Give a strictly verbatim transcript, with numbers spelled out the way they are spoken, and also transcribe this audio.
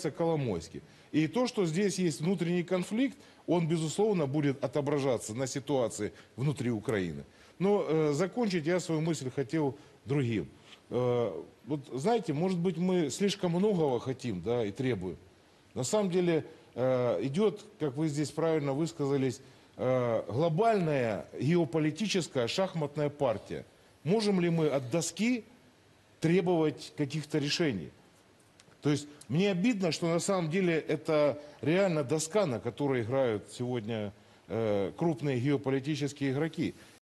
Коломойский. И то, что здесь есть внутренний конфликт, он, безусловно, будет отображаться на ситуации внутри Украины. Но э, закончить я свою мысль хотел другим. Э, вот знаете, может быть, мы слишком многого хотим, да, и требуем. На самом деле э, идет, как вы здесь правильно высказались, э, глобальная геополитическая шахматная партия. Можем ли мы от доски требовать каких-то решений? То есть мне обидно, что на самом деле это реально доска, на которой играют сегодня э, крупные геополитические игроки.